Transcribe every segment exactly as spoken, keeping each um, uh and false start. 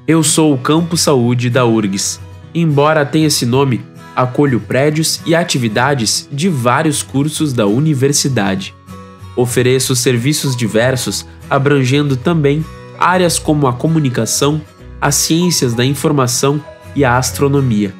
Eu sou o Campo Saúde da U R G S. Embora tenha esse nome, acolho prédios e atividades de vários cursos da universidade. Ofereço serviços diversos, abrangendo também áreas como a comunicação, as ciências da informação e a astronomia.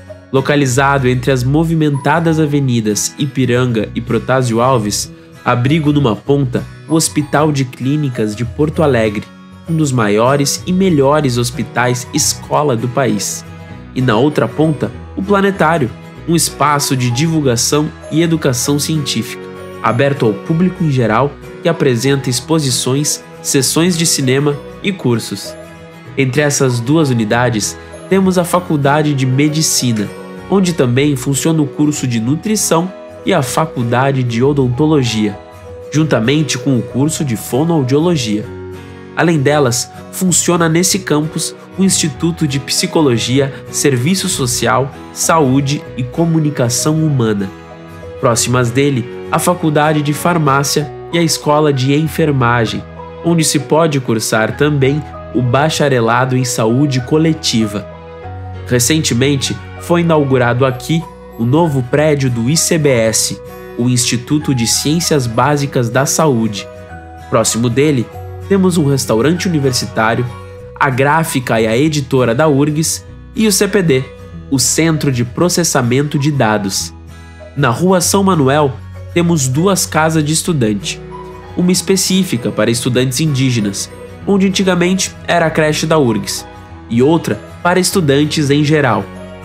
Localizado entre as movimentadas avenidas Ipiranga e Protásio Alves, abrigo numa ponta o Hospital de Clínicas de Porto Alegre, um dos maiores e melhores hospitais escola do país. E na outra ponta, o Planetário, um espaço de divulgação e educação científica, aberto ao público em geral, que apresenta exposições, sessões de cinema e cursos. Entre essas duas unidades, temos a Faculdade de Medicina, onde também funciona o curso de Nutrição e a Faculdade de Odontologia, juntamente com o curso de Fonoaudiologia. Além delas, funciona nesse campus o Instituto de Psicologia, Serviço Social, Saúde e Comunicação Humana. Próximas dele, a Faculdade de Farmácia e a Escola de Enfermagem, onde se pode cursar também o Bacharelado em Saúde Coletiva. Recentemente, foi inaugurado aqui o novo prédio do I C B S, o Instituto de Ciências Básicas da Saúde. Próximo dele, temos um restaurante universitário, a gráfica e a editora da U R G S e o C P D, o Centro de Processamento de Dados. Na Rua São Manuel, temos duas casas de estudante, uma específica para estudantes indígenas, onde antigamente era a creche da U R G S, e outra para estudantes em geral.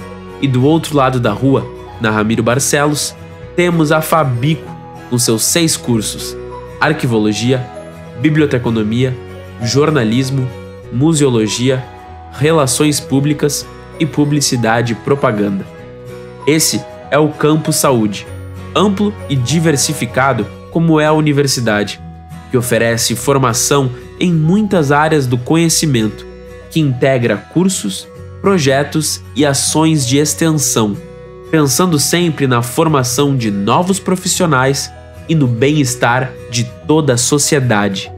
E do outro lado da rua, na Ramiro Barcelos, temos a Fabico, com seus seis cursos: Arquivologia, Biblioteconomia, Jornalismo, Museologia, Relações Públicas e Publicidade e Propaganda. Esse é o Campo Saúde, amplo e diversificado como é a universidade, que oferece formação em muitas áreas do conhecimento, que integra cursos, projetos e ações de extensão, pensando sempre na formação de novos profissionais e no bem-estar de toda a sociedade.